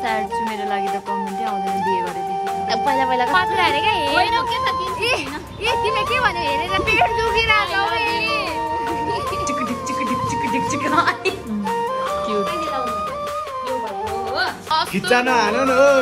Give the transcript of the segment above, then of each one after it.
sad छु मेरो लागि त कमेन्टै आउँदैन बिहे गरेदेखि पहिला पहिला पात्रा हेरे क्या होइन के त ए तिमीले के भन्यो हेरेर पेट दुखिरहेको खिच्चान हान न हो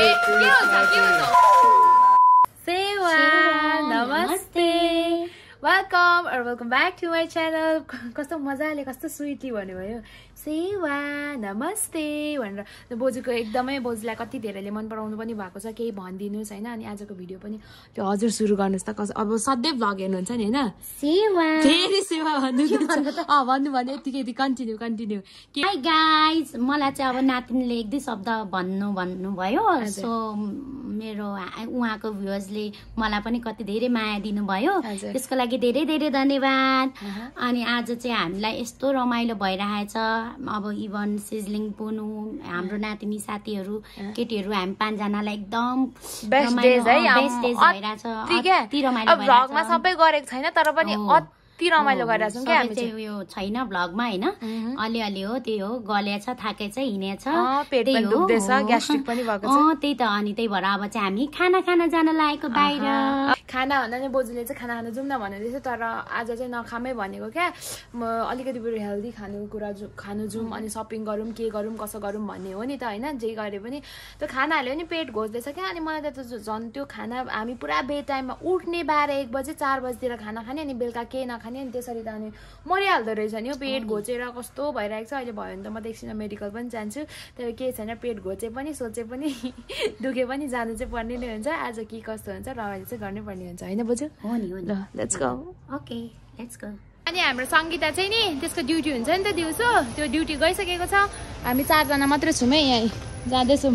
सेवा नमस्ते वेलकम और welcome back to my channel कस्तो मजाले कस्तो स्विटली भन्नुभयो सेवा नमस्ते भनेर बोजूको एकदमै बोजूलाई कति धेरैले मन पराउनु पनि भएको छ केही भनिदिनुहोस् हैन अनि आजको भिडियो पनि त्यो हजुर सुरु गर्नुहोस् त अब सधैँ भ्लग हेर्नुहुन्छ नि हैन सेवा फेरि सेवा भन्नु भने यतिकै कन्टिन्यू हाई गाइज मलाई चाहिँ अब नातिनीले एक दुई शब्द भन्नुभयो सो मेरो उहाँको भ्युअर्सले मलाई पनि कति धेरै माया दिनुभयो त्यसको लागि धेरै धेरै धन्यवाद अनि आज चाहिँ हामीलाई यस्तो रमाइलो भइरहेछ अब इभन सिजलिङ पुनु हाम्रो नातिनी साथीहरू केटीहरू हामी 5 जनालाई एकदम बेस्ट डेज भइरहेछ अति रमाइलो भइरहेछ भ्लगमा सबै गरेको छैन तर पनि अति रमाइलो गरिरहेछौँ के हामी चाहिँ उयो छैन भ्लगमा हैन अलिअलि हो त्यही हो गलेछ थाकेछ हिँडेछ पेट पनि दुख्दैछ ग्यास्ट्रिक पनि भएको छ त्यही त अनि त्यही भएर अब चाहिँ हामी खाना जान लागेको बाहिर खाना भन्दा नि बोजूले चाहिँ खाना खान जाउँ न भन्दैछ तर आज चाहिँ नखामै भनेको क्या म अलिकति बरु हेल्दी खानु जाउँ अनि सपिङ गरौँ के गरौँ कसो गरौँ भन्ने हो नि त हैन जे गरे पनि त्यो खानाहरूले पनि पेट घोच्दैछ क्या अनि मलाई त झन् त्यो खाना हामी पुरा बे टाइममा उठ्ने 12-1 बजे 4 बजेतिर खाना खाने अनि बेलुका केही नखाने अनि त्यसरी त अनि मरिहाल्दो रहेछ नि पेट घोचेर कस्तो भइरहेको छ अहिले भयो भने त म त एकछिन मेडिकल पनि जान्छु तर केही छैन पेट घोचे पनि सोचे पनि दुखे पनि जानु चाहिँ पर्ने नै हुन्छ आज के कस्तो हुन्छ रमाइलो चाहिँ गर्नै पर्ने हुन्छ हैन बोजू हो नि ल let's go okay let's go अनि हाम्रो संगीता चाहिँ नि त्यसको ड्युटी हुन्छ नि त दिउँसो त्यो ड्युटी गइसकेको छ हामी 4 जना मात्रै छौँ है यहाँ जाँदैछौँ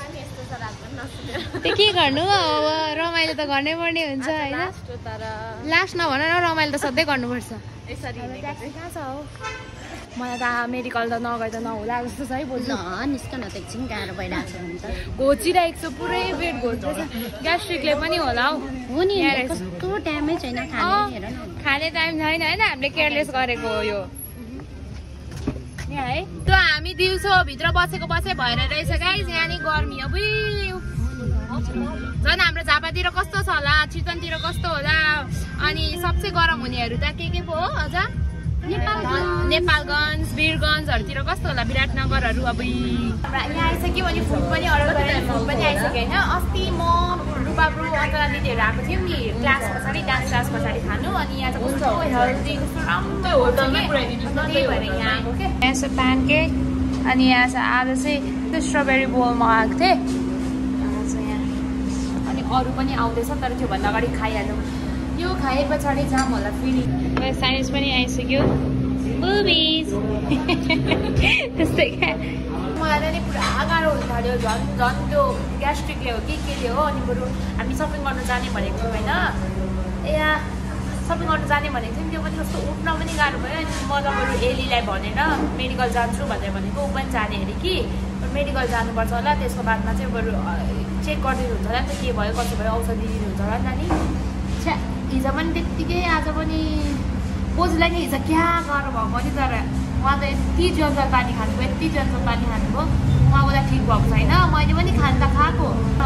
त्यो के गर्नु अब रमाइलो त गर्नै पर्ने हुन्छ हैन लास्ट नभन न रमाइलो त सधैँ गर्नुपर्छ कहाँ छ हो मलाई त मेडिकल त नगए त नहोला जस्तो छ है बोज्नु निस्कन त एकछिन गाह्रो भइरहेको छ घोचिरहेको छ पुरै पेट घोच्दैछ ग्यास्ट्रिकले पनि होला हो नि कस्तो टाइमै छैन खाने टाइम छैन हैन हामीले केयरलेस गरेको हो यो है त्यो हामी दिउँसो भित्र बसेको बसे भएर रहेछ गाइस यहाँ नि गर्मी अब झन् हाम्रो झापातिर कस्तो छ होला चितवनतिर कस्तो होला अनि सबसे गरम हुनेहरू त के पो हो अझ नेपालगञ्ज वीरगञ्जहरूतिर कस्तो होला विराटनगरहरू अब यहाँ आइसक्यो अनि फुड पनि अर्डर गरेर फुड पनि आइसक्यो होइन अस्ति म रुपाब्रु अन्तरा दिदीहरू आएको थियौँ नि क्लास पछाडि डान्स क्लास पछाडि खानु अनि यहाँ चाहिँ कस्तो हेल्दी राम्रो होटलमै पुऱ्याइदिनु त्यही भएर यहाँ आएको क्या यहाँ छ प्यानकेक अनि यहाँ छ आज चाहिँ त्यो स्ट्रबेरी बोल मगाएको थिएँ यहाँ अनि अरू पनि आउँदैछ तर त्योभन्दा अगाडि खाइहाल्नु यो खाए पछाडि जाम होला फेरि साइन्स पनि आइसक्यो त्यस्तै क्या मलाई नि पुरा गाह्रो हुनु थाल्यो झन् त्यो ग्यास्ट्रिकले हो केले हो अनि बरु हामी सपिङ गर्नु जाने भनेको थियौँ होइन सपिङ गर्नु जाने भनेको थियौँ त्यो पनि कस्तो उठ्न पनि गाह्रो भयो अनि म त बरु एलीलाई भनेर मेडिकल जान्छु भनेर भनेको ऊ पनि जाने अरे कि मेडिकल जानुपर्छ होला त्यसको बादमा चाहिँ बरु चेक गरिदिनु हुन्छ होला नि त के भयो कसो भयो औषधि दिनुहुन्छ होला नि त नि हिजो पनि त्यत्तिकै आज पनि बोजूलाई नि हिजो क्या गाह्रो भएको नि तर उहाँ त यति जन्जल पानी खानुभयो यति जन्जल पानी खानुभयो उहाँको त ठिक भएको छैन मैले पनि खानु त खाएको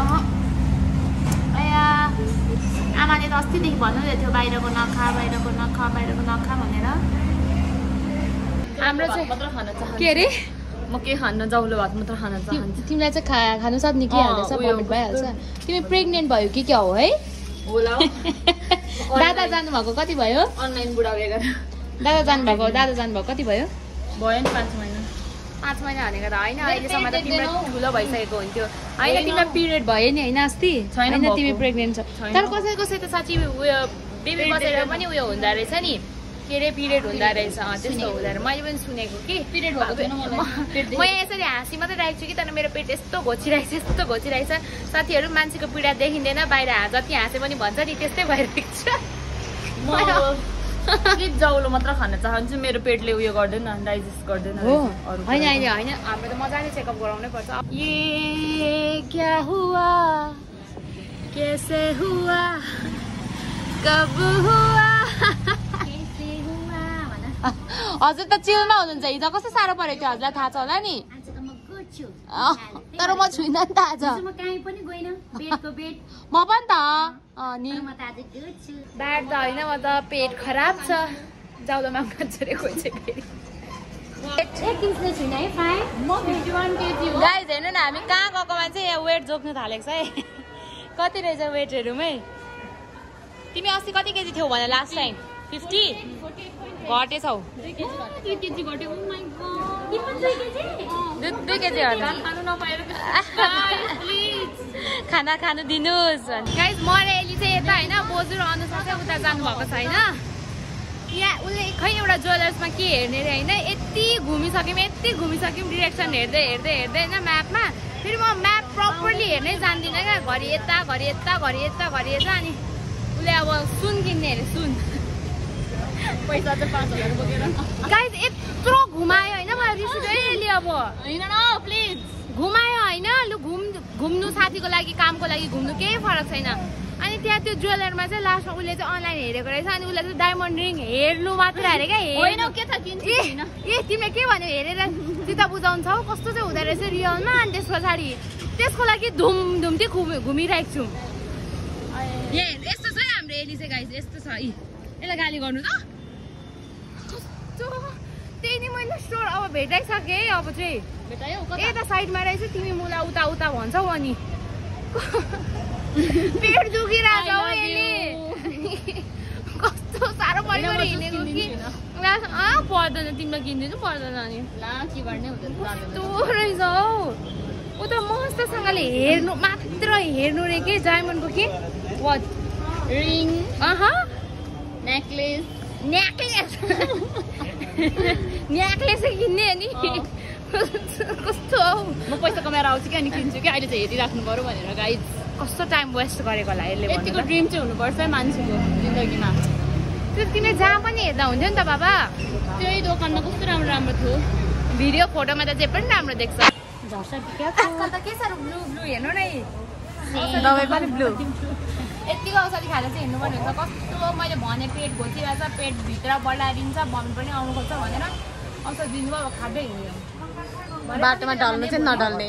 आमाले त अस्तिदेखि भन्नुहुँदै थियो बाहिरको नखा भनेर हाम्रो चाहिँ के अरे म के खान जौलो भात मात्र खान चाहन्छु तिमीलाई चाहिँ खानु साथ निक्लिहाल्छ भमिट भइहाल्छ तिमी प्रेग्नेन्ट भयो कि क्या हो है होला दादा जानुभएको कति भयो अनलाइन बुढा बेगर दादा जानुभएको कति भयो नि 5 महिना 5 महिना भनेको त होइन अहिलेसम्म त तिम्रो ठुलो भइसकेको हुन्थ्यो होइन तिम्रो पिरियड भयो नि होइन अस्ति छैन तिमी प्रेग्नेन्ट छ तर कसै त साँच्ची उयो बेबी बसेर पनि उयो हुँदो रहेछ नि के अरे पिरियड हुँदो रहेछ त्यस्तो हुँदो रहेछ मैले पनि सुनेको कि पिरियड भएको म यसरी हाँसी मात्रै राखेको छु कि तर मेरो पेट यस्तो घोचिरहेको छ साथीहरू मान्छेको पीडा देखिँदैन बाहिर जति हाँसे पनि भन्छ नि त्यस्तै भइरहेको छ म जौलो मात्र खान चाहन्छु मेरो पेटले उयो गर्दैन डाइजेस्ट गर्दैन होइन अहिले होइन हाम्रो त मजाले चेकअप गराउनै पर्छ ये क्या हुआ कैसे हुआ कब हुआ हजुर त चिलमा हुनुहुन्छ हिजो कस्तो साह्रो परेको थियो हजुरलाई थाहा छ होला नि छु तर म छुइनँ नि त आज म कहीँ पनि गइन बेडको बेड म पनि त अनि म त आज गुड छु ब्याड त होइन म त पेट खराब छ जाउँदोमा छोरे खोइ चाहिँ फेरि गाइज हेर्नु न हामी कहाँ गएको मान्छे यहाँ वेट जोक्नु थालेको छ है कति रहेछ वेट हेरौँ है तिमी अस्ति कति केजी थियौ भने लास्ट टाइम 50 घटेछौ 2 केजी खाना खानु दिनुहोस् गाइज म र एली चाहिँ यता होइन बोजू र अनुसार चाहिँ उता जानुभएको छ होइन यहाँ उसले खै एउटा ज्वेलर्समा के हेर्ने अरे होइन यति घुमिसक्यौँ डिरेक्सन हेर्दै होइन म्यापमा फेरि म म्याप प्रपरली हेर्नै जान्दिनँ क्या घरि यता अनि उसले अब सुन किन्ने अरे सुन पैसा चाहिँ 5,000 बोकेर गाइज यत्रो घुमायो होइन मलाई रिस उठ्यो एली अब होइन न प्लिज घुमायो होइन लु घुम्नु साथीको लागि कामको लागि घुम्नु केही फरक छैन अनि त्यहाँ त्यो ज्वेलरमा चाहिँ लास्टमा उसले चाहिँ अनलाइन हेरेको रहेछ अनि उसले चाहिँ डायमन्ड रिङ हेर्नु मात्र अरे क्या ए तिमीले के भन्यो हेरेर चित्त बुझाउँछौ कस्तो चाहिँ हुँदो रहेछ रियलमा अनि त्यस पछाडि त्यसको लागि धुमधुम्ती घुमिरहेको छु यस्तो छ हाम्रो एली चाहिँ गाइस यस्तो छ यसलाई गाली गर्नु त कस्तो त्यही नि मैले स्टोर अब भेटाइसकेँ है अब चाहिँ यता साइडमा रहेछ तिमी मलाई उता भन्छौ अनि पेट दुखिरहेको हौ यसले कस्तो साह्रो पऱ्यो हिँडेको कि पर्दैन तिमीलाई किनिदिनु पर्दैन अनि कस्तो रहेछ हौ ऊ त मस्तसँगले मात्र हेर्नु रे के डायमन्डको के वाट रिङ नेकलेस किन्ने अनि कस्तो हौ म पैसा कमाएर आउँछु कि अनि किन्छु कि अहिले चाहिँ हेरिराख्नु पर्यो भनेर गाइज कस्तो टाइम वेस्ट गरेको होला यसले यतिको ड्रिम चाहिँ हुनुपर्छ है मान्छेको जिन्दगीमा त्यो तिमीले जहाँ पनि हेर्दा हुन्थ्यो नि त बाबा त्यही दोकानमा कस्तो राम्रो थियो भिडियो फोटोमा त जे पनि राम्रो देख्छ आजकल त के साह्रो ब्लू हेर्नु नै दबाई पनि ब्लू यतिको औषधि खाएर चाहिँ हेर्नुपर्ने हुन्छ कस्तो मैले भने पेट घोचिरहेछ पेटभित्र बढाइदिन्छ भमिट पनि आउनु खोज्छ भनेर औषधि दिनुभयो खाँदै हिँड्यो बाटोमा ढल्नु चाहिँ नढल्ने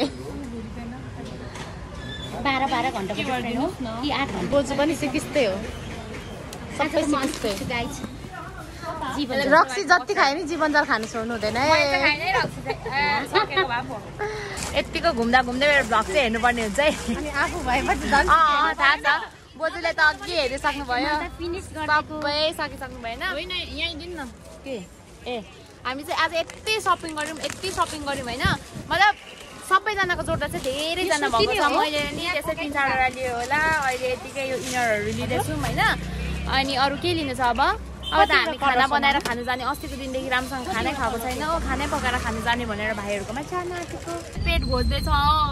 12 घण्टाको कि 8 घण्टा बोजू पनि सिकिस्तै हो सबै सिकिस्तै रक्सी जति खायो नि जीवन जल खानु छोड्नु हुँदैन यतिको घुम्दा मेरो भ्लग चाहिँ हेर्नुपर्ने हुन्छ है आफू भएपछि थाहा छ बोजूले त अघि हेरिसक्नु भयो सबै सकिसक्नु भएन यहाँ दिनु न के ए हामी चाहिँ आज यति सपिङ गऱ्यौँ होइन मतलब सबैजनाको जोड्दा चाहिँ धेरैजना भएको छ मैले नि त्यस्तै 3-4वटा लियो होला अहिले यतिकै यो इनरहरू लिँदैछौँ होइन अनि अरू के लिनु छ अब त हामी खाना बनाएर खानु जाने अस्तिको दिनदेखि राम्रोसँग खानै खाएको छैन हो खानै पकाएर खानु जाने भनेर भाइहरूकोमा चाहना आँटेको पेट घोच्दैछ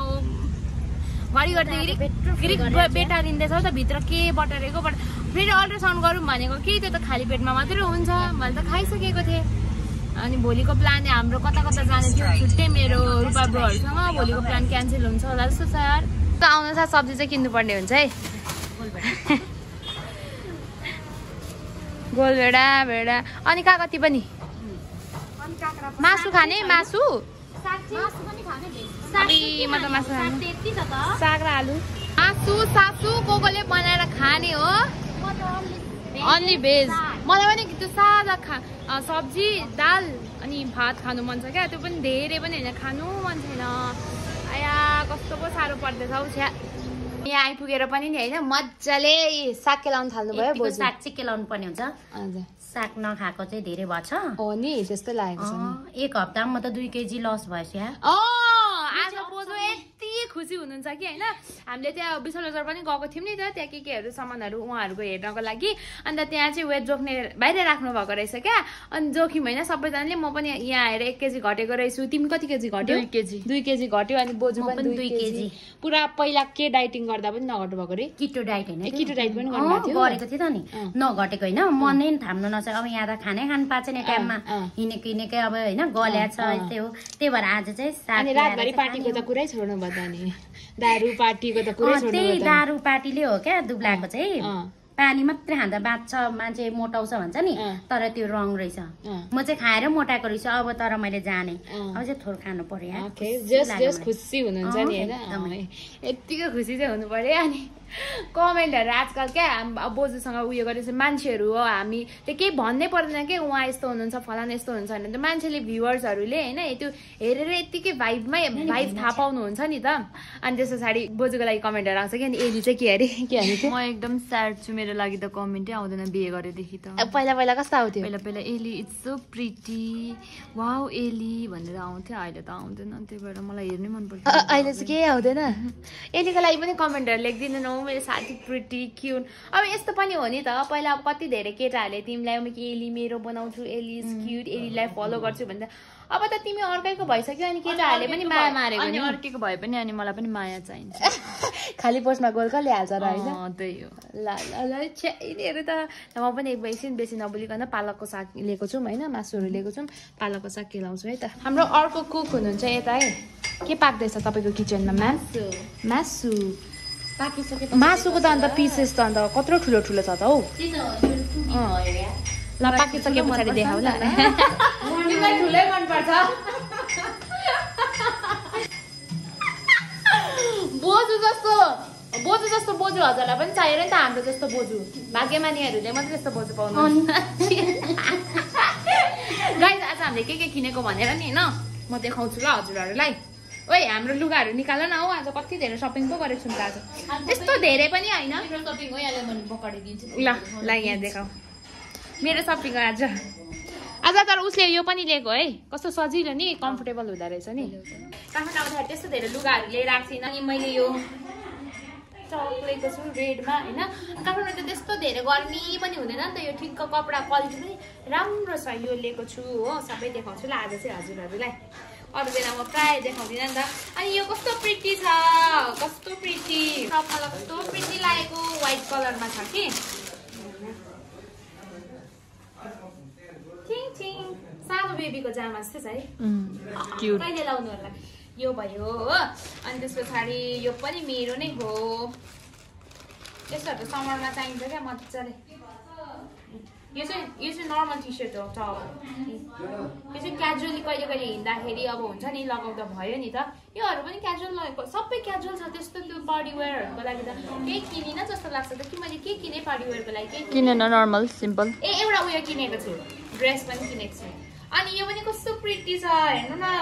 घरि बेटा दिँदैछ त भित्र के बटारेको फेरि अल्ट्रासाउन्ड गरौँ भनेको कि त्यो त खाली पेटमा मात्रै हुन्छ मैले त खाइसकेको थिएँ अनि भोलिको प्लान हाम्रो कता जाने थियो छुट्टै मेरो रूपा ब्रोहरूसँग भोलिको प्लान क्यान्सल हुन्छ होला जस्तो छ यार आउनु साथ सब्जी चाहिँ किन्नुपर्ने हुन्छ है गोलभेडा भेडा अनि काकती पनि मासु खाने मासु म त मासु साग र आलु सासु कोले बनाएर खाने हो अन्ली भेज मलाई पनि त्यो सादा सब्जी दाल अनि भात खानु मन छ क्या त्यो पनि धेरै पनि होइन खानु मन छैन आया कस्तो पो साह्रो पर्दैछ हौ छ्या यहाँ आइपुगेर पनि नि होइन मजाले साग केलाउनु थाल्नु भयो साग चाहिँ केलाउनु पर्ने हुन्छ हजुर साग नखाएको चाहिँ धेरै भएको छ हो नि त्यस्तो लागेको छ एक हप्तामा त 2 केजी लस भएछ आज बोजू यति खुसी हुनुहुन्छ कि होइन हामीले त्यहाँ विशाल बजार पनि गएको थियौँ नि त त्यहाँ केहरू सामानहरू उहाँहरूको हेर्नको लागि अन्त त्यहाँ चाहिँ वेट जोख्ने बाहिर राख्नु भएको रहेछ क्या अनि जोख्यौँ होइन सबैजनाले म पनि यहाँ आएर 1 केजी घटेको रहेछु तिमी कति केजी घट्यो 2 केजी घट्यो अनि बोजू पनि 2 केजी पुरा पहिला के डाइटिङ गर्दा पनि नघट्नु भएको रे किटो डाइट होइन किटो डाइट पनि गर्नुभएको थियो गरेको थियो त नि नघटेको होइन मनै थाम्नु नसक्यो अब यहाँ त खानै खानु पाएको छैन टाइममा हिँडेकै अब होइन गल्या छ यस्तै हो त्यही भएर आज चाहिँ रातभरि पार्टीको त कुरै छोड्नु भयो नि दारू पार्टीको त कुरै छोड्नु त्यही दारू पार्टीले हो क्या दुब्लाको चाहिँ पानी मात्रै खाँदा बाँच्छ मान्छे मोटाउँछ भन्छ नि तर त्यो रङ रहेछ म चाहिँ खाएर मोटाएको रहेछ अब तर मैले जाने अब चाहिँ थोर खानु पर्यो खुसी हुनुहुन्छ नि हैन यतिको खुसी चाहिँ हुनु पर्यो अनि कमेन्टहरु आजकल क्या बोजूसँग उयो गरेपछि मान्छेहरु हो हामी त्यो केही भन्नै पर्दैन के उहाँ यस्तो हुनुहुन्छ फलाना यस्तो हुन्छ भने त मान्छेले भ्युअर्सहरुले हैन त्यो हेरेर यतिकै भाइबमै भाइब थाहा पाउनुहुन्छ नि त अनि त्यस पछाडि बोजूको लागि कमेन्टहरु आउँछ कि अनि एली चाहिँ के अरे म एकदम स्याड छु मेरो लागि त कमेन्टै आउँदैन बिहे गरेदेखि त पहिला पहिला कस्तो आउँथ्यो पहिला पहिला एली इट्स सो प्रिटी वाउ एली भनेर आउँथ्यो अहिले त आउँदैन त्यही भएर मलाई हेर्नै मन पर्छ अहिले चाहिँ के आउँदैन एलीको लागि पनि कमेन्टहरु लेख्दिदैन मेरो साथी प्रिटी क्यूट अब यस्तो पनि हो नि त पहिला अब कति धेरै केटाहरूले तिमीलाई म एली मेरो बनाउँछु एली इज क्यूट एलीलाई फलो गर्छु भन्दा अब त तिमी अर्कैको भइसक्यो अनि केटाहरूले पनि माया मारेको अनि अर्कैको भए पनि अनि मलाई पनि माया चाहिन्छ खाली पोस्टमा गोल कसले हाल्छ र हैन त्यही हो ल ल यिनीहरू त म पनि एकैछिन बेसी नबोलिकन पालकको साग लिएको छौँ हैन मासुहरू लिएको छौँ पालकको साग केलाउँछु है त हाम्रो अर्को कुक हुनुहुन्छ यता है के पाक्दैछ तपाईँको किचनमा मासु मासुको त अन्त पिसेस त अन्त कत्रो ठुलो ठुलो छ त हौ ल पाकिसके पछाडि देखाउ ल ठुलै मनपर्छ बोजू जस्तो बोजू हजुरलाई पनि चाहियो नि त हाम्रो जस्तो बोजू भाग्यमानीहरूले मात्रै जस्तो बोजू पाउनु गाइस आज हामीले के किनेको भनेर नि हैन म देखाउँछु ल हजुरहरूलाई ओइ हाम्रो लुगाहरू निकाल न हौ आज कति धेरै सपिङ पो गरेको छु आज त्यस्तो धेरै पनि हैन सपिङ हो यहाँले मैले पकाडिदिन्छु ल यहाँ देखाऊ मेरो सपिङ आज तर उसले यो पनि लिएको है कस्तो सजिलो नि कम्फर्टेबल हुँदो रहेछ नि काठमाडौँ आउँदाखेरि त्यस्तो धेरै लुगाहरू लिएर आएको थिइनँ अनि मैले यो लिएको छु रेडमा होइन काठमाडौँ त त्यस्तो धेरै गर्मी पनि हुँदैन नि त यो ठिक्क कपडा क्वालिटी पनि राम्रो छ यो लिएको छु हो सबै देखाउँछु ल आज चाहिँ हजुरहरूलाई अरू बेला म प्रायः देखाउँदिनँ नि त अनि यो कस्तो प्रिटी छ कस्तो प्रिटी सबैलाई कस्तो प्रिटी लागेको व्हाइट कलरमा छ कि सानो बेबीको जामा जस्तो छ है कहिले लाउनु होला यो भयो हो अनि त्यस पछाडि यो पनि मेरो नै हो यस्तोहरू त समरमा चाहिन्छ क्या मजाले यो चाहिँ नर्मल टी सर्ट हो टप यो चाहिँ क्याजुअली कहिले कहिले हिँड्दाखेरि अब हुन्छ नि लगाउँदा भयो नि त योहरू पनि क्याजुअल लगेको सबै क्याजुअल छ त्यस्तो त्यो पार्टी वेयरहरूको लागि त केही किनिन जस्तो लाग्छ त कि मैले के किने पार्टी वेयरको लागि के किनेन नर्मल सिम्पल एउटा उयो किनेको छु ड्रेस पनि किनेको छु अनि यो पनि कस्तो प्रिटी छ हेर्नु न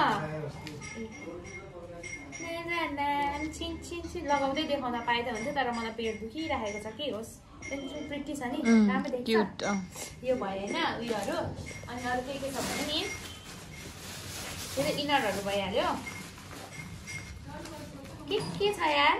लगाउँदै देखाउन पाए त हुन्छ तर मलाई पेट दुखिरहेको छ के होस् प्रिटी छ नि राम्रो देख्छ यो भयो होइन उयोहरू अनि अरू के छ भने नि यो त इनरहरू भइहाल्यो के छ यार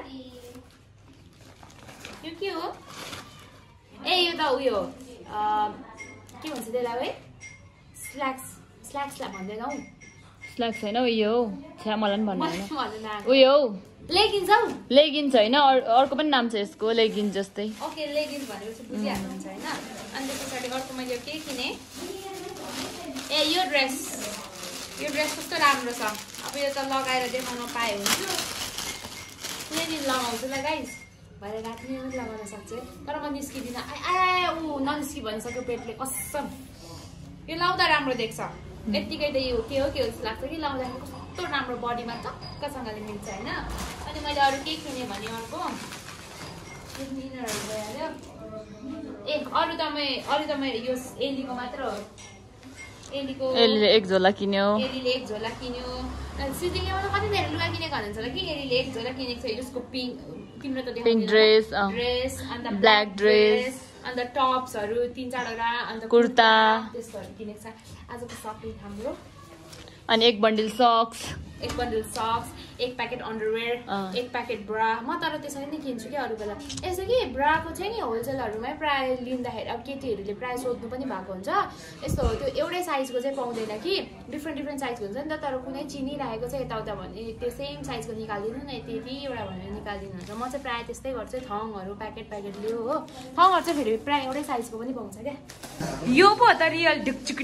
यो के हो ए यो त उयो के भन्छ त्यसलाई है स्ल्याक्सलाई भन्दैन हौ स्ल्याक्स होइन उयो हौ छ्या मलाई पनि भन्नु उयो हौ लेगिन्स होइन अर्को पनि नाम छ यसको लेगिन्स जस्तै ओके लेगिन्स भनेपछि बुझिहाल्नुहुन्छ होइन अनि त्यस पछाडि अर्को मैले के किने ए यो ड्रेस कस्तो राम्रो छ अब यो त लगाएर देखाउन पाए हुन्छु कुनै दिन लगाउँछु ल गाइस भरे राति नै लगाउन सक्छु तर म निस्किदिनँ ऊ ननिस्कि भनिसक्यो पेटले कसम यो लाउँदा राम्रो देख्छ यत्तिकै त यो के हो जस्तो लाग्छ कि लाउँदाखेरि कस्तो राम्रो बडीमा टक्कसँगले मिल्छ होइन अनि मैले अरू के किनेँ भने अर्को इनरहरू भइहाल्यो ए अरू त म यो एलीको मात्र हो एलीले एक झोला किन्यो सिद्धिङले मलाई कति धेरै लुगा किनेको हुनुहुन्छ होला कि एलीले एक झोला किनेको छ यसको तिम्रो त पिङ्क ड्रेस अन्त ब्ल्याक ड्रेस अन्त टप्सहरू 3-4वटा अन्त कुर्ता त्यस्तोहरू किनेको छ आजको सपिङ हाम्रो अनि एक बन्डल सक्स एक प्याकेट अन्डरवेयर एक प्याकेट ब्रा म तर त्यसरी नै किन्छु कि अरू बेला यसो कि ब्राको चाहिँ नि होलसेलहरूमै प्रायः लिँदाखेरि अब केटीहरूले प्रायः सोध्नु पनि भएको हुन्छ यस्तो हो त्यो एउटै साइजको चाहिँ पाउँदैन कि डिफ्रेन्ट साइजको हुन्छ नि त तर कुनै चिनिरहेको चाहिँ यताउता भने त्यो सेम साइजको निकालिदिनु न यति एउटा भनेर निकालिदिनु हुन्छ म चाहिँ प्रायः त्यस्तै गर्छु थङहरू प्याकेट लियो हो थङहरू चाहिँ फेरि प्रायः एउटै साइजको पनि पाउँछ क्या यो पो त रियल ढुकचुक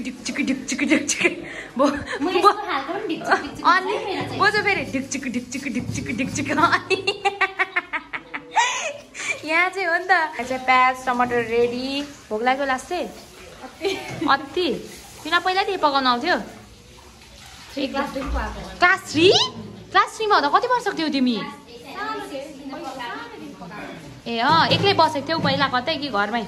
अनि बोजू फेरि ढिकचिक यहाँ चाहिँ हो नि त चाहिँ प्याज टमाटर रेडी भोक लाग्यो लास्टै अति किन पहिल्यैदेखि पकाउन आउँथ्यो क्लास 3 मा हुँदा कति वर्षको थियौ तिमी ए एक्लै बसेको थियौ पहिला कतै कि घरमै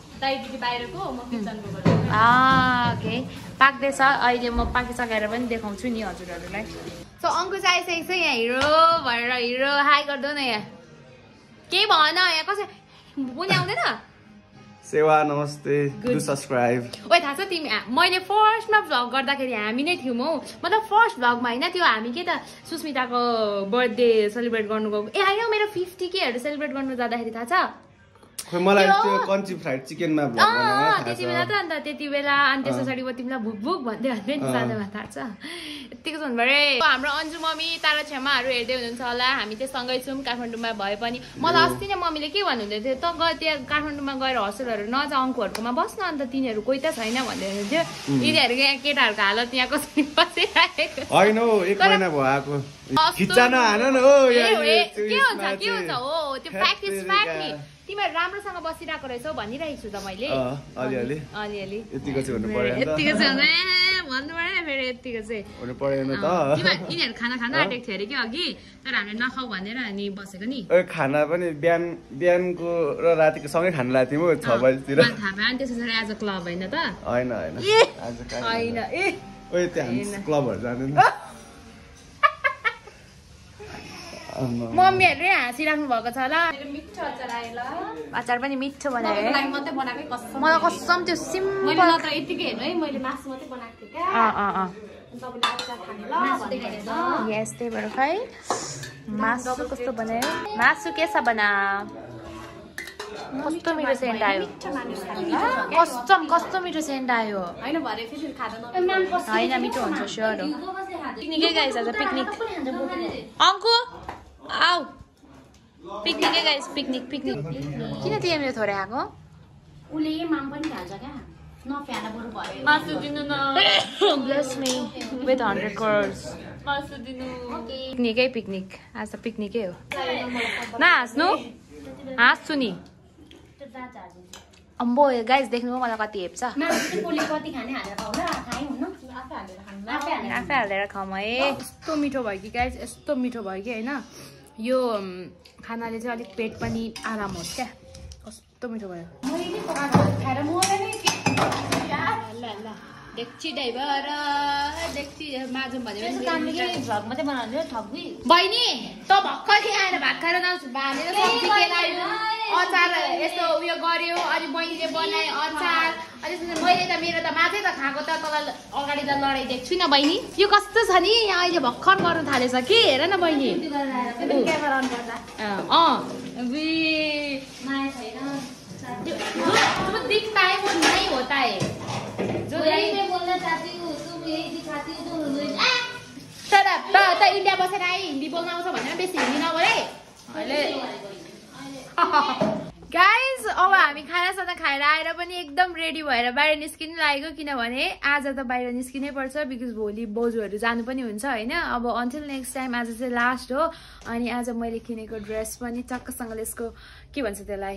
ओके पाक्दैछ अहिले म पाकिसकेर पनि देखाउँछु नि हजुरहरूलाई सो अङ्कुश आइसकेको छ यहाँ हिरो भएर हिरो हाई गरिदेऊ न यहाँ केही भएन यहाँ कसै बोली आउँदैन सेवा नमस्ते डु सब्स्क्राइब ओइ थाहा छ तिमी मैले फर्स्टमा भ्लग गर्दाखेरि हामी नै थियौँ हौ मतलब फर्स्ट भ्लगमा होइन त्यो हामी के त सुस्मिताको बर्थडे सेलिब्रेट गर्नु गएको ए होइन मेरो 50 केहरू सेलिब्रेट गर्नु जाँदाखेरि थाहा छ खोइ मलाई त्यो कन्ची फ्राइड चिकनमा भ्लग गर्नुमा त्यति बेला त अन्त त्यति बेला अनि त्यस पछाडि म तिमीलाई भुक भुक भन्दै भन्दै नि साँझमा थाहा छ यतिको छ भने हाम्रो अन्जु मम्मी तारा छेमाहरू हेर्दै हुनुहुन्छ होला हामी चाहिँ सँगै छौँ काठमाडौँमा भए पनि मलाई अस्ति नै मम्मीले के भन्नुहुँदै थियो त त्यहाँ काठमाडौँमा गएर हस्टेलहरू नजा अङ्कुहरूकोमा बस्न अन्त तिनीहरू कोही त छैन भन्दै हुनुहुन्थ्यो यिनीहरूको यहाँ केटाहरूको हालत यहाँ कसरी बसिरहेको होइन हौ 1 महिना भयो आएको खिच्चा नहान न हो के हुन्छ हो त्यो प्र्याक्टिस फ्याक्ट नि तिमीहरू राम्रोसँग बसिरहेको रहेछौ भनिरहेको छु त मैले अलिअलि यतिको चाहिँ हुनु पर्यो यतिको चाहिँ भन्नु परेन फेरि यतिको चाहिँ हुनु पर्दैन त यिनीहरू खाना खान आँटेको थियो अरे कि अघि तर हामीले नखाऊ भनेर अनि बसेको नि खाना पनि बिहानको र रातिको सँगै खान लाग्थ्यौँ 6 बजीतिर थाहा भयो अनि त्यसपछि आज क्लब होइन त होइन ओइ त्यहाँ क्लबहरू जाँदैन मम्मीहरूले हाँसिराख्नु भएको छ ल अचार पनि मिठो बनायो मलाई कसम त्यो सिम्पल यस त्यही भएर खै मासु कस्तो बनायो मासु के छ बना कस्तो मिठो सेन्ट आयो कस्तो मिठो सेन्ट आयो होइन मिठो हुन्छ स्योर हो पिकनिकै गाइस आज पिकनिक अङ्कु आऊ पिकनिकै गाइस पिकनिक किन तिमीले थोरै आएको मासु दिनु न ब्लेस मी विथ 100 crores मासु दिनु पिकनिक आज त पिकनिकै हो नहाँस्नु हाँस्छु नि अम्बो गाइस देख्नु मलाई कति हेप्छ आफै हालेर खाऊँ है यस्तो मिठो भयो कि गाइस यस्तो मिठो भयो कि होइन यो खानाले चाहिँ अलिक पेट पनि आराम होस् क्या कस्तो मिठो भयो डेक्ची ड्राइभर डेक्ची माझौँ भने बहिनी त भर्खर आएर भात खाएर भानेर अचार यस्तो उयो गर्यो अनि बहिनीले बनाए अचार अनि मैले त मेरो त माछै त खाएको त तल अगाडि त लडाइदिएको छुइनँ बहिनी यो कस्तो छ नि यहाँ अहिले भर्खर गर्नु थालेछ कि हेर न बहिनी दिखता है वो नहीं होता है जो बोलना चाहती हूँ तुम यही दिखाती हो तर इन्डिया बसेर आए हिन्दी बोल्न आउँछ भनेर बेसी हिन्दी नबोले गाइज अब हामी खानासाना खाएर आएर पनि एकदम रेडी भएर बाहिर निस्किनु लागेको किनभने आज त बाहिर निस्किनै पर्छ बिकज भोलि बोजूहरू जानु पनि हुन्छ होइन अब अन्टिल नेक्स्ट टाइम आज चाहिँ लास्ट हो अनि आज मैले किनेको ड्रेस पनि चक्कसँगले यसको के भन्छ त्यसलाई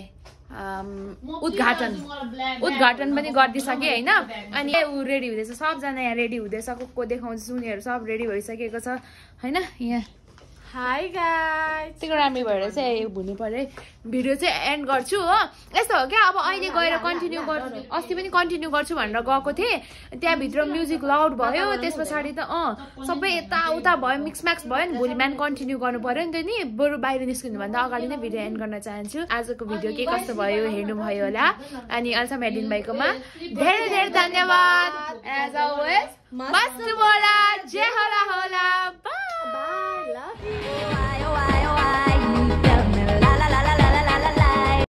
उद्घाटन पनि गरिदिइसकेँ होइन अनि ऊ रेडी हुँदैछ सबजना यहाँ रेडी हुँदैछ को देखाउँछु उनीहरू सब रेडी भइसकेको छ होइन यहाँ हाई गाइस यतिको राम्रो भएर चाहिँ भन्नु पर्यो भिडियो चाहिँ एन्ड गर्छु हो यस्तो हो क्या अब अहिले गएर कन्टिन्यू गर्छु अस्ति पनि कन्टिन्यू गर्छु भनेर गएको थिएँ त्यहाँभित्र म्युजिक लाउड भयो त्यस पछाडि त सबै यताउता भयो मिक्सम्याक्स भयो नि भोलि बिहान कन्टिन्यू गर्नु पर्यो नि त नि बरु बाहिर निस्किनुभन्दा अगाडि नै भिडियो एन्ड गर्न चाहन्छु आजको भिडियो के कस्तो भयो हेर्नुभयो होला अनि अहिलेसम्म हेरिदिनु भएकोमा धेरै धेरै धन्यवाद एज अलवेज मस्त बोला जे होला होला